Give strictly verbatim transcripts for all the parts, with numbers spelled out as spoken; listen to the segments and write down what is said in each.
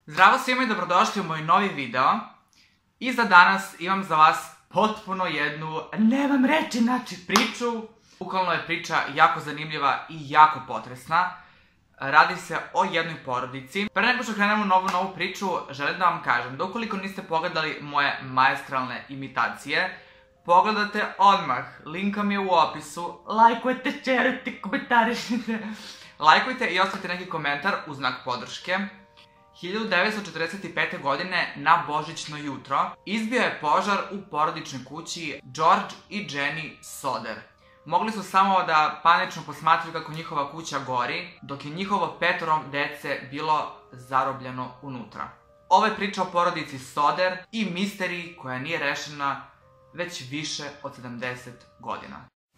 Zdravo svima i dobrodošli u moj novi video. I za danas imam za vas potpuno jednu, nemam reći, znači priču. Bukvalno je priča jako zanimljiva i jako potresna. Radi se o jednoj porodici. Pre nego što krenemo u novu novu priču, želim da vam kažem da ukoliko niste pogledali moje maestralne imitacije, pogledate odmah, link vam je u opisu, lajkujte, šerujte, komentarišite. Lajkujte i ostavite neki komentar u znak podrške. hiljadu devetsto četrdeset pete. godine na božićno jutro izbio je požar u porodičnoj kući George i Jenny Soder. Mogli su samo da panično posmatraju kako njihova kuća gori, dok je njihovo petoro dece bilo zarobljeno unutra. Ovo je priča o porodici Soder i misteriji koja nije rešena već više od sedamdeset godina.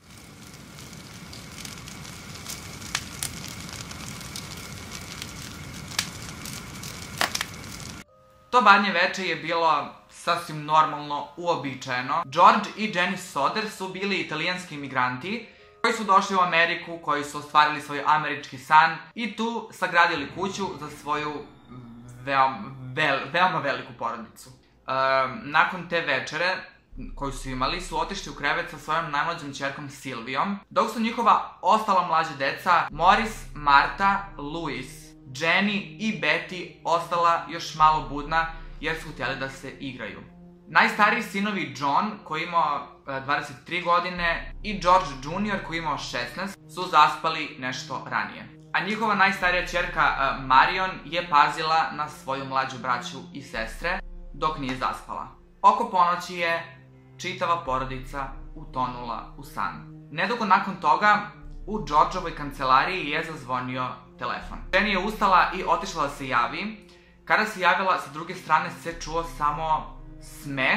To badnje veče je bilo sasvim normalno, uobičajeno. George i Jenny Soder su bili italijanski imigranti koji su došli u Ameriku, koji su ostvarili svoj američki san i tu sagradili kuću za svoju veoma, vel, veoma veliku porodicu. E, nakon te večere koju su imali, su otišli u krevet sa svojom najmlađom ćerkom Silvijom, dok su njihova ostala mlađa deca Morris, Marta, Louis, Jenny i Betty ostala još malo budna jer su htjeli da se igraju. Najstariji sinovi John, koji imao dvadeset tri godine, i George junior koji imao šesnaest, su zaspali nešto ranije. A njihova najstarija ćerka Marion je pazila na svoju mlađu braću i sestre dok nije zaspala. Oko ponoći je čitava porodica utonula u san. Nedugo nakon toga u Georgeovoj kancelariji je zazvonio telefon. Jenny je ustala i otišla da se javi. Kada se javila, sa druge strane se čuo samo smeh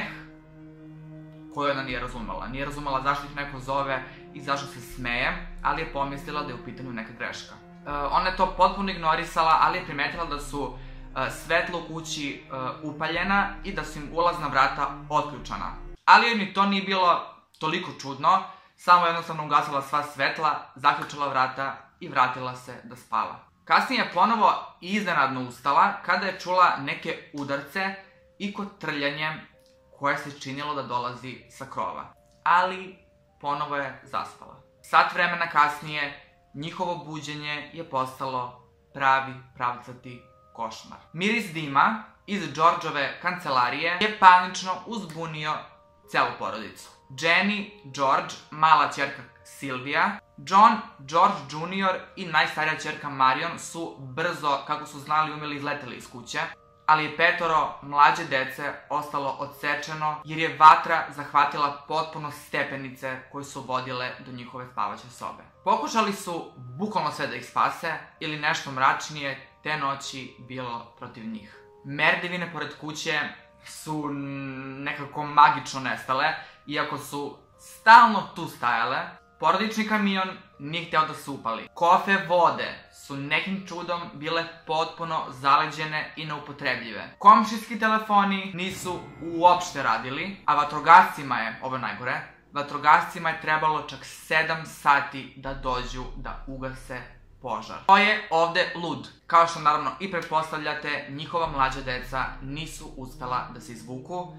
koju ona nije razumela. Nije razumela zašto ih neko zove i zašto se smeje, ali je pomislila da je u pitanju neka greška. Ona je to potpuno ignorisala, ali je primetila da su svetla u kući upaljena i da su im ulazna vrata otključana. Ali joj ni to nije bilo toliko čudno, samo jednostavno ugasila sva svetla, zaključala vrata i vratila se da spava. Kasnije je ponovo iznenadno ustala kada je čula neke udarce i kotrljanje koje se činilo da dolazi sa krova. Ali ponovo je zaspala. Sat vremena kasnije njihovo buđenje je postalo pravi pravcati košmar. Miris dima iz Georgeove kancelarije je panično uzbunio celu porodicu. Jenny, George, mala ćerka Silvija, John, George junior i najstarija ćerka Marion su brzo, kako su znali i umeli, izleteli iz kuće, ali je petoro mlađe dece ostalo odsečeno jer je vatra zahvatila potpuno stepenice koje su vodile do njihove spavaće sobe. Pokušali su bukvalno sve da ih spase ili nešto mračnije te noći bilo protiv njih. Merdevine pored kuće su nekako magično nestale, iako su stalno tu stajale. Porodični kamion nije hteo da se upali. Kofe vode su nekim čudom bile potpuno zaleđene i neupotrebljive. Komšijski telefoni nisu uopšte radili, a vatrogascima je, ovo je najgore, vatrogascima je trebalo čak sedam sati da dođu da ugase požar. To je ovde lud. Kao što naravno i pretpostavljate, njihova mlađa deca nisu uspela da se izvuku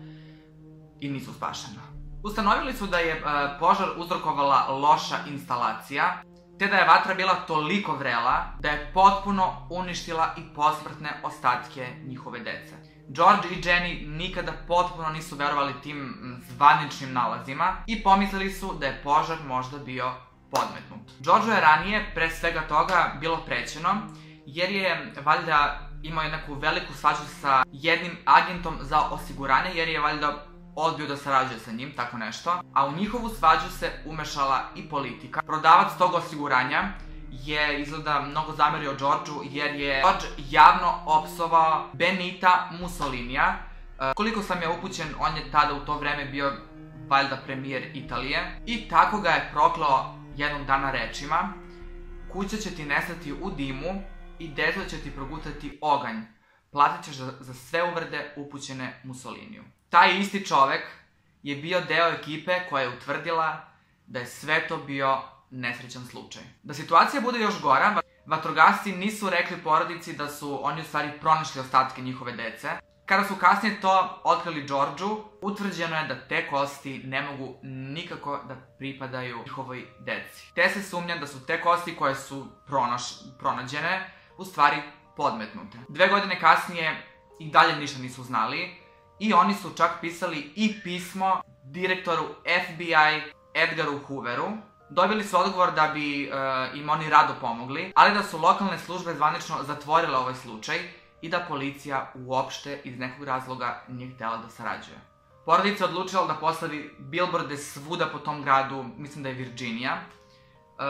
i nisu spašena. Ustanovili su da je požar uzrokovala loša instalacija, te da je vatra bila toliko vrela da je potpuno uništila i posmrtne ostatke njihove dece. George i Jenny nikada potpuno nisu verovali tim zvaničnim nalazima i pomislili su da je požar možda bio podmetnut. George je ranije, pre svega toga, bilo prećeno, jer je valjda imao neku veliku svađu sa jednim agentom za osiguranje, jer je valjda odbio da sarađuje sa njim, tako nešto. A u njihovu svađu se umešala i politika. Prodavac tog osiguranja je izgleda mnogo zamerio Georgeu jer je George javno opsovao Benita Mussolinija. Koliko sam ja upućen, on je tada u to vreme bio valjda premijer Italije. I tako ga je proklao jednog dana rečima: kuća će ti nestati u dimu i deca će ti progutati oganj. Platit ćeš za, za sve uvrede upućene Mussoliniju. Taj isti čovek je bio deo ekipe koja je utvrdila da je sve to bio nesrećan slučaj. Da situacija bude još gora, Vatrogasci nisu rekli porodici da su oni u stvari pronašli ostatke njihove dece. Kada su kasnije to otkrili Georgeu, utvrđeno je da te kosti ne mogu nikako da pripadaju njihovoj deci. Te se sumnja da su te kosti koje su pronaš, pronađene u stvari podmetnute. Dve godine kasnije i dalje ništa nisu znali i oni su čak pisali i pismo direktoru F B I Edgaru Hooveru. Dobili su odgovor da bi e, im oni rado pomogli, ali da su lokalne službe zvanično zatvorile ovaj slučaj i da policija uopšte iz nekog razloga nije htela da sarađuje. Porodica je odlučila da postavi bilborde svuda po tom gradu, mislim da je Virginia. E,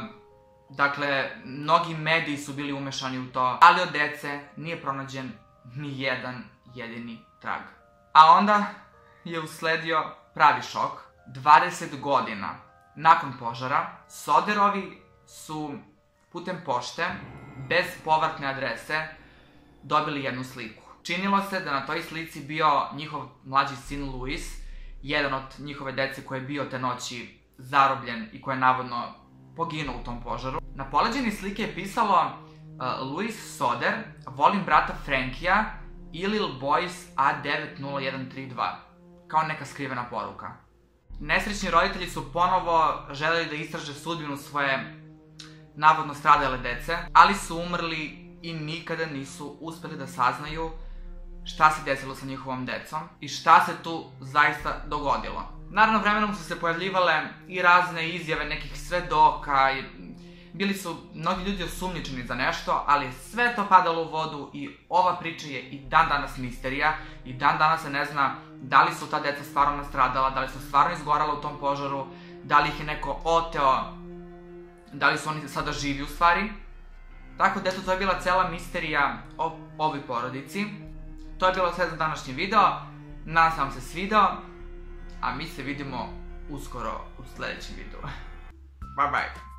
dakle, mnogi mediji su bili umešani u to, ali od dece nije pronađen ni jedan jedini trag. A onda je usledio pravi šok. dvadeset godina nakon požara, Soderovi su putem pošte, bez povratne adrese, dobili jednu sliku. Činilo se da na toj slici bio njihov mlađi sin Louis, jedan od njihove dece koji je bio te noći zarobljen i koji je navodno poginuo u tom požaru. Na poleđini slike je pisalo uh, Louis Soder, volim brata Frankija i Lil Boys A devet nula jedan tri dva, kao neka skrivena poruka. Nesrećni roditelji su ponovo želeli da istraže sudbinu svoje navodno stradale dece, ali su umrli i nikada nisu uspeli da saznaju šta se desilo sa njihovom decom i šta se tu zaista dogodilo. Naravno, vremenom su se pojavljivale i razne izjave nekih svedoka, i bili su mnogi ljudi osumnjičeni za nešto, ali sve to padalo u vodu i ova priča je i dan danas misterija i dan danas se ne zna da li su ta deca stvarno nastradala, da li su stvarno izgorala u tom požaru, da li ih je neko oteo, da li su oni sada živi u stvari. Tako da eto, to je bila cela misterija o ovoj porodici. To je bilo sve za današnji video. Nadam se vam se svidao, a mi se vidimo uskoro u sledećem videu. Bye bye!